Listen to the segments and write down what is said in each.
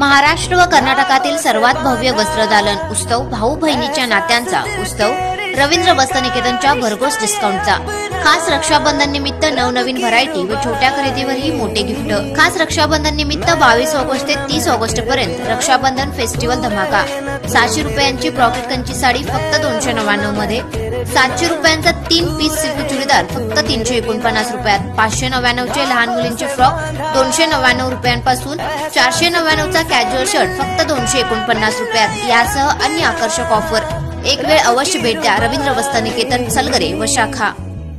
महाराष्ट्र व कर्नाटकातील सर्वात भव्य वस्त्रदालन उत्सव भाऊ बहिणीच्या नात्यांचा उत्सव रवींद्र वस्त्रनिकेतनच्या भरघोस डिस्काउंटचा खास रक्षाबंधन निमित्त नवनवीन व्हरायटी व छोट्या खरेदीवरही मोठे गिफ्ट। खास रक्षाबंधन निमित्त 22 ऑगस्ट ते 30 ऑगस्ट पर्यंत रक्षाबंधन फेस्टिवल धमाका। 700 रुपयांची पॉकेट कंची साडी फक्त 299 मध्ये, 700 रुपयांचा 3 पीस सिल्क चुडीदार फक्त 349 रुपयात, 599 चे लहान मुलींचे फ्रॉक 299 रुपयांपासून, 499 चा कॅज्युअल शर्ट फक्त 249 रुपयात यासह अन्य आकर्षक ऑफर। एक वेळ अवश्य भेट द्या रवींद्र वस्त्रनिकेतन सलगरे व शाखा।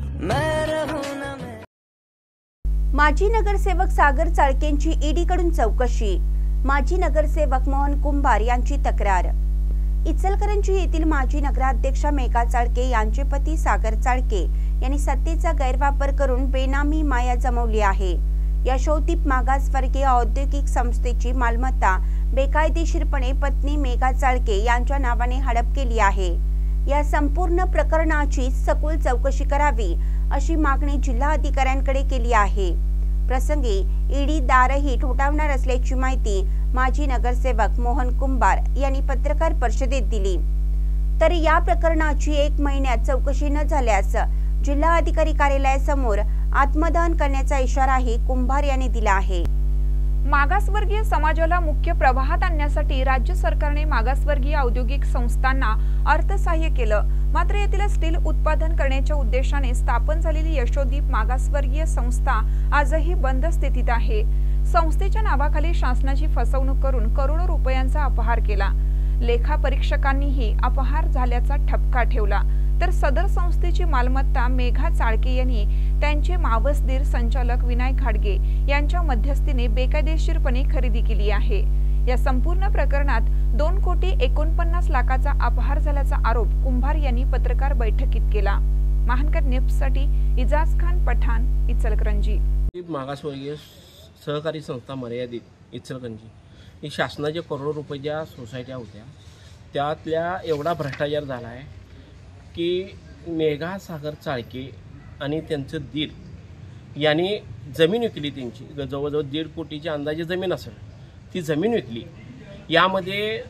माजी नगरसेवक सागर चाळकेंची ईडीकडून चौकशी। माजी नगरसेवक मोहन कुंभार यांची तक्रार। इचलकरंजी येथील माजी नगराध्यक्षा मेघा चाळके यांचे पती सागर चाळके यांनी सत्तेचा गैरवापर करून बेनामी माया जमवली आहे। यशोदीप मागासवर्गीय औद्योगिक संस्थेची मालमत्ता बेकायदेशीरपणे पत्नी मेघा चाळके यांच्या नावाने हडप केली आहे। या संपूर्ण प्रकरणाची सखोल चौकशी करावी अशी मागणी जिल्हाधिकाऱ्यांकडे केली आहे। प्रसंगी ईडी दारही ठोठावणार असल्याची माहिती माजी नगरसेवक मोहन कुंभार यांनी पत्रकार परिषदेत दिली। तर या प्रकरणाची 1 महिन्यात चौकशी न झाल्यास जिल्हाधिकारी कार्यालयासमोर आत्मदहन करण्याचा इशाराही कुंभार यांनी दिला आहे। मागासवर्गीय समाजाला मुख्य प्रवाहात आणण्यासाठी राज्य सरकारने मागासवर्गीय औद्योगिक संस्थांना अर्थसहाय्य केलं। मात्र येथील स्टील उत्पादन करण्याच्या उद्देशाने स्थापन झालेली यशोदीप मागासवर्गीय संस्था आजही बंद स्थितीत आहे। संस्थेच्या नावाखाली शासनाची फसवणूक करून करोडो रुपयांचा अपहार केला। लेखापरीक्षकांनीही अपहार झाल्याचा ठपका ठेवला। तर सदर संस्थेची मालमत्ता मेघा चाळके यांनी त्यांचे मावसदीर संचालक विनायक घाडगे यांच्या मध्यस्थीने बेकायदेशीरपणे खरेदी केली आहे। या संपूर्ण प्रकरणात 2,49,00,000चा अपहार झाल्याचा आरोप कुंभार यांनी पत्रकार बैठकीत केला। महानकर न्यूजसाठी इजाज खान पठाण, इचलकरंजी। मागासवर्गीय सहकारी संस्था मर्यादित इचलकरंजी ही शासनाच्या करोडो रुपयाच्या सोसायट्या होत्या। त्यातल्या एवढा भ्रष्टाचार झाला आहे की मेघा सागर चाळके आणि त्यांचं दीर यांनी जमीन विकली। त्यांची जवळजवळ 1.5 कोटीची अंदाजे जमीन असेल, ती जमीन विकली। यामध्ये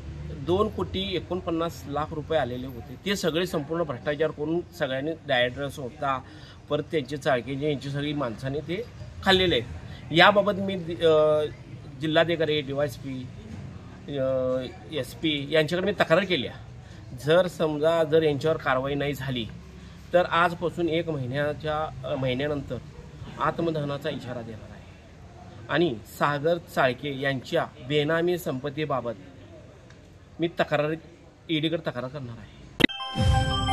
2,49,00,000 रुपये आलेले होते। ते सगळे संपूर्ण भ्रष्टाचार करून सगळ्यांनी डायरेक्टर्स होता, परत त्यांचे चाळके यांची सगळी माणसाने ते खाल्लेले आहेत। याबाबत मी जिल्हाधिकारी, DYSP, SP यांच्याकडे मी तक्रार केली आहे। जर यांच्यावर कारवाई नाही झाली तर आजपासून 1 महिन्यानंतर आत्मदहनाचा इशारा देणार आहे आणि सागर चाळके यांच्या बेनामी संपत्तीबाबत मी ईडीकडे तक्रार करणार आहे।